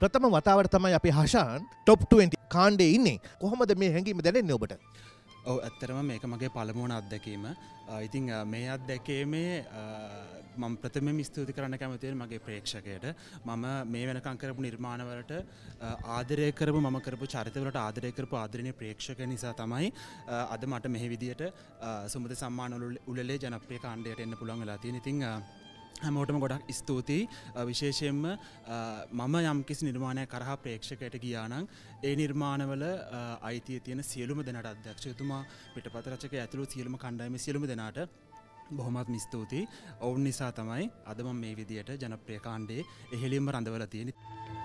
ප්‍රථම වතාවට තමයි අපේ හෂාන් ටොප් 20 කාණ්ඩේ ඉන්නේ. කොහොමද මේ හැඟීම දැනෙන්නේ ඔබට? ඔව් ඇත්තටම මේක මගේ පළමුවන අත්දැකීම. ඉතින් මේ අත්දැකීමේ මම ප්‍රථමයෙන්ම ස්තුති කරන්න කැමතියි මගේ ප්‍රේක්ෂකයට. මම මේ වෙනකම් කරපු නිර්මාණවලට ආදරය කරපු මම කරපු චරිතවලට ආදරය කරපු ආදරණීය ප්‍රේක්ෂක නිසා තමයි අද මට මෙහි විදියට සුමද සම්මාන උළෙලේ ජනප්‍රිය කාණ්ඩයට එන්න පුළුවන් වෙලා තියෙන. ඉතින් හැමෝටම ගොඩක් ස්තුතියි. විශේෂයෙන්ම මම යම්කිසි නිර්මාණයක් කරහා ප්‍රේක්ෂකයට ගියා නම් ඒ නිර්මාණවල අයිතිය තියෙන සියලුම දෙනාට අධ්‍යක්ෂකතුමා පිටපත රචකයා ඇතුළු සියලුම කණ්ඩායමේ සියලුම දෙනාට බොහොමත්ම ස්තුතියි. ඔවුන් නිසා තමයි අද මම මේ විදියට ජනප්‍රිය කාණ්ඩේ ඉහළින්ම රඳවලා තියෙන්නේ.